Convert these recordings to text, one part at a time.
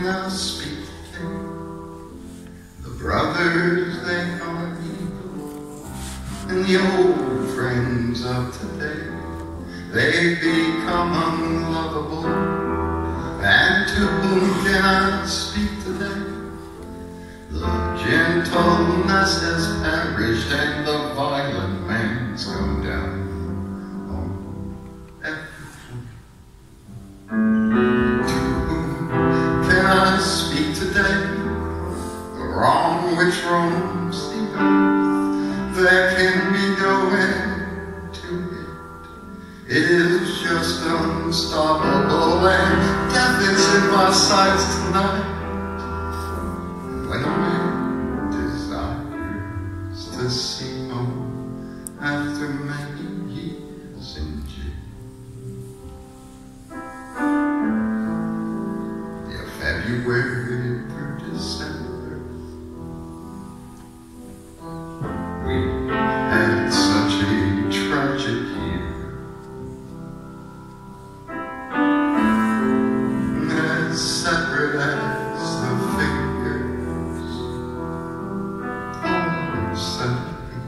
can I speak today? The brothers, they are evil, and the old friends of today, they've become unlovable. And to whom can I speak today? The gentleness has perished and the violent man's come down on everything. To whom can I speak today? The wrong which roams the earth, there can be no end to it. It is just unstoppable, and death is in my sights tonight. When a man desires to see home after many years in jail. Yeah, February through December, we had such a tragic year. Separate as the fingers are suddenly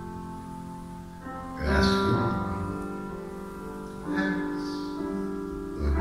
as one has the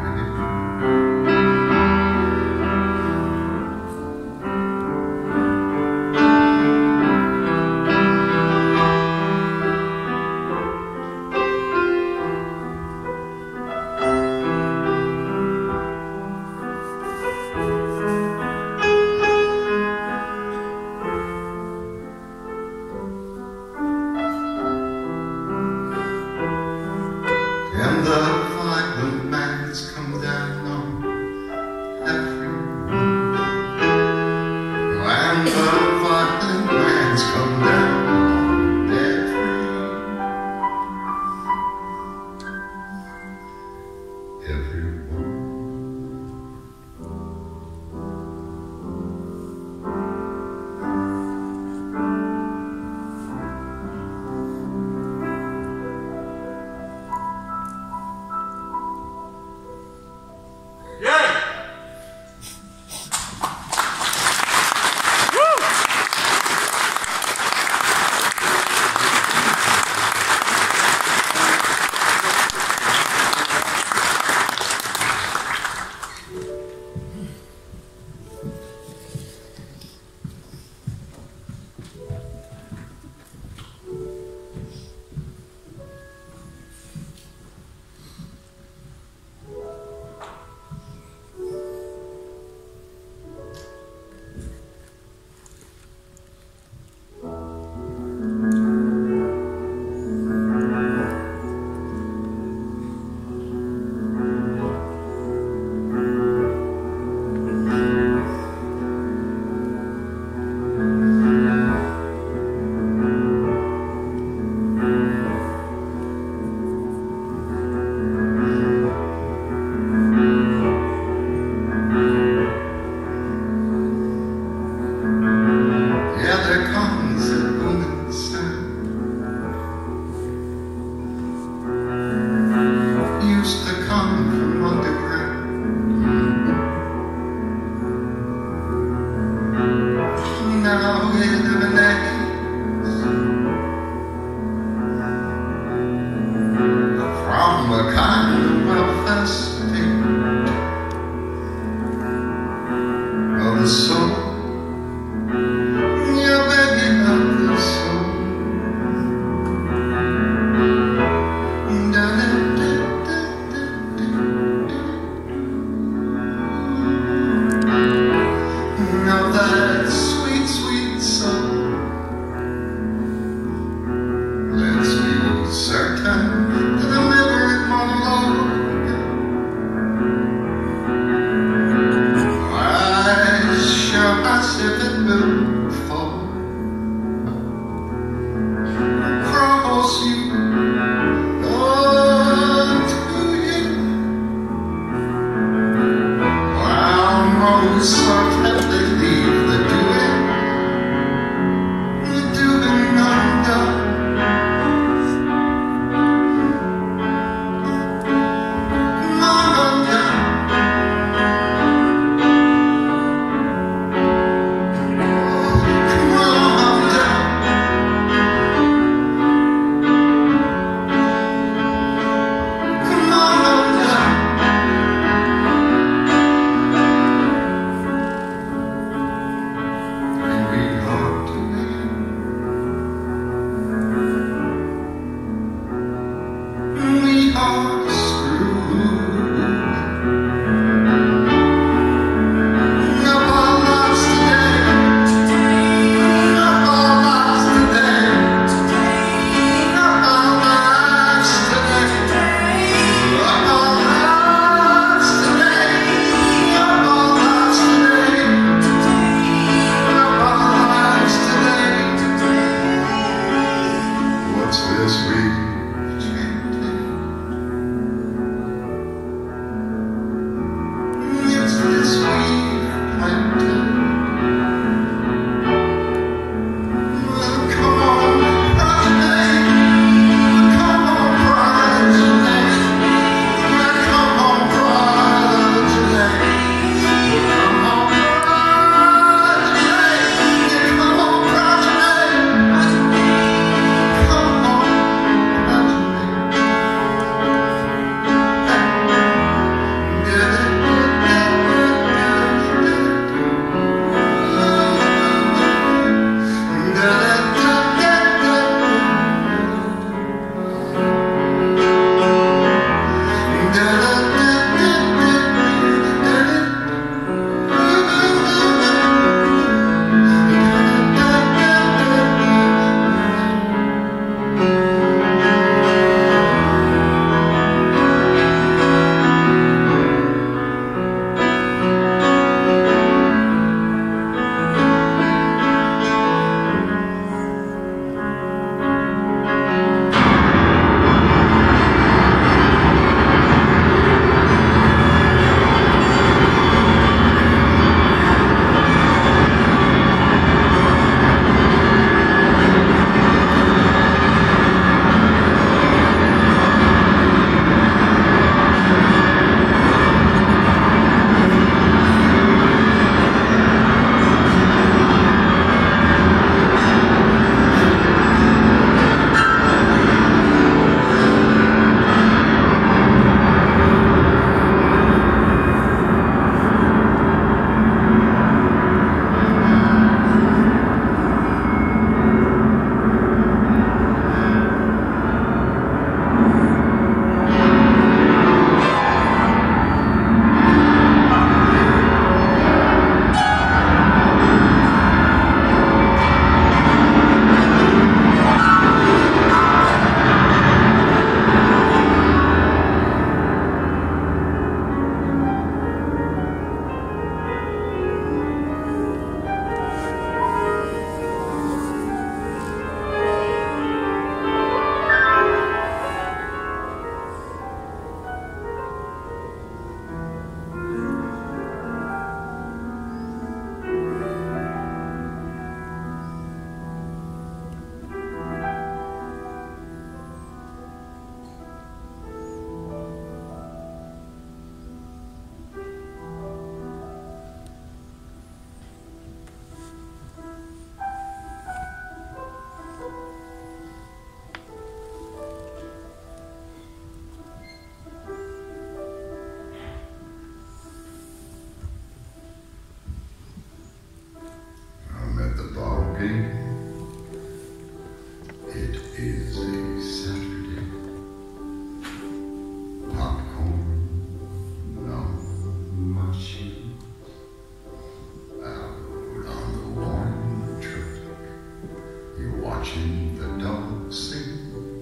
watching the dogs sing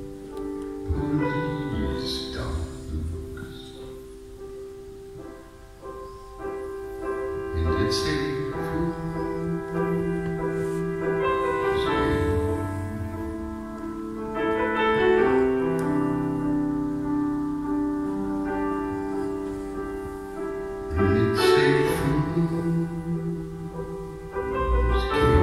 police dogs. And it's a fool's game. And it's a fool's game.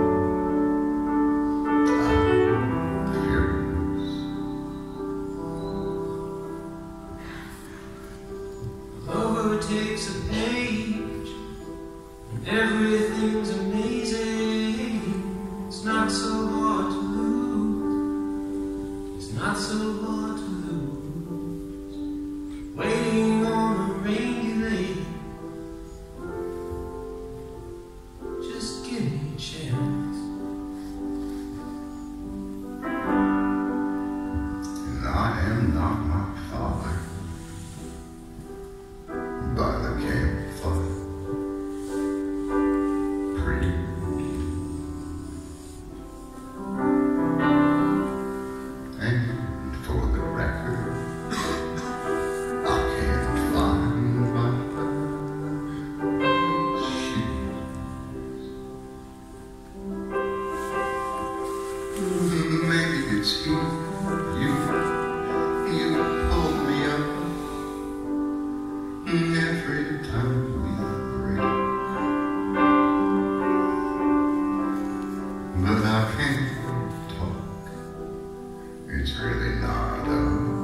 It takes a page, and everything's amazing. It's not so hard to lose. It's not so hard to lose. Waiting on a rainy day. Just give me a chance. And I am not my father. By the campfire, pretty. And for the record, I can't find my shoes. Maybe it's you pull me up. Every time we break, but I can't talk. It's really not up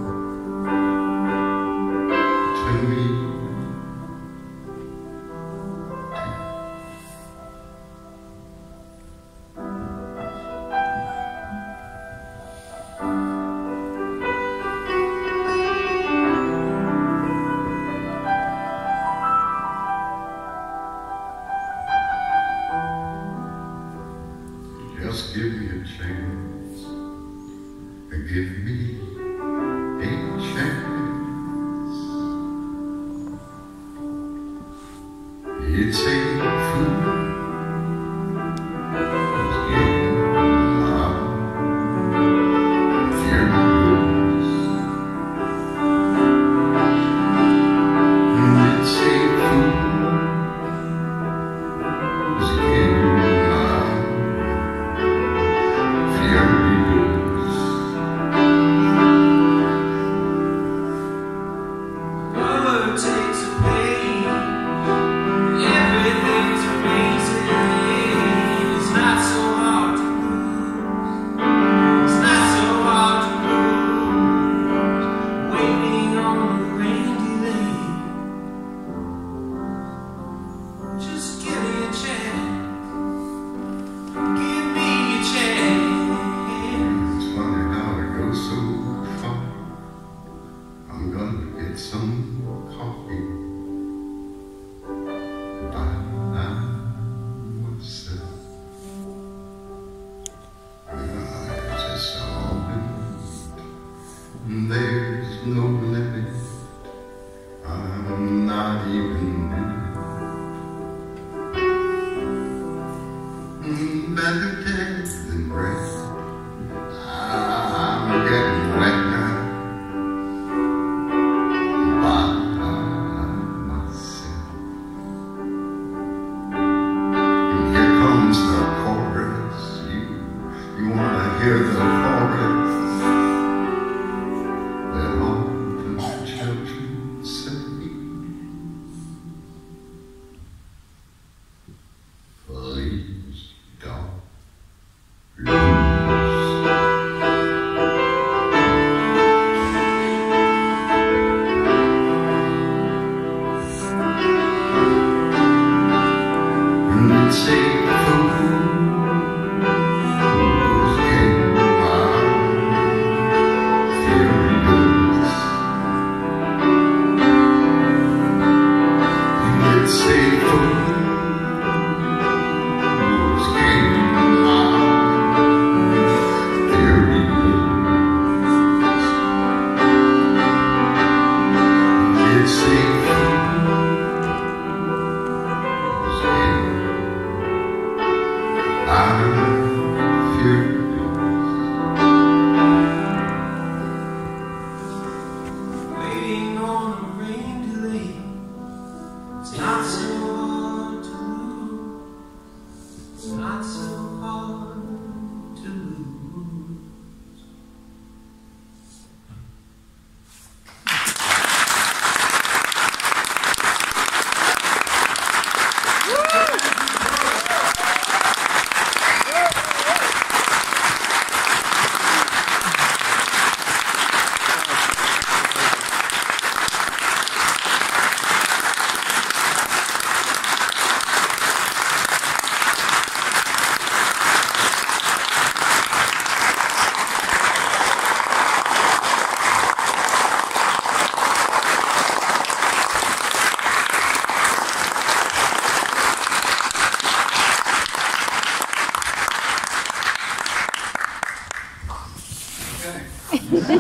to me. Just give me a chance, give me a chance. It's a fool's game. I'm furious. It's a fool's game. Some coffee by myself. There's a song, there's no limit. I'm not even in it. Better dead than bread. I'm getting wet now. You wanna hear the chorus that all the children sing? Please don't lose. And it's a I'm furious.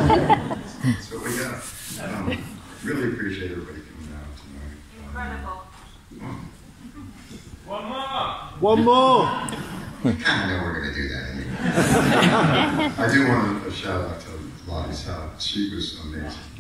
That's what we got. Really appreciate everybody coming out tonight. Incredible. One more. One more. I kind of know we're going to do that anyway. I do want to shout out to Lottie's house. She was amazing.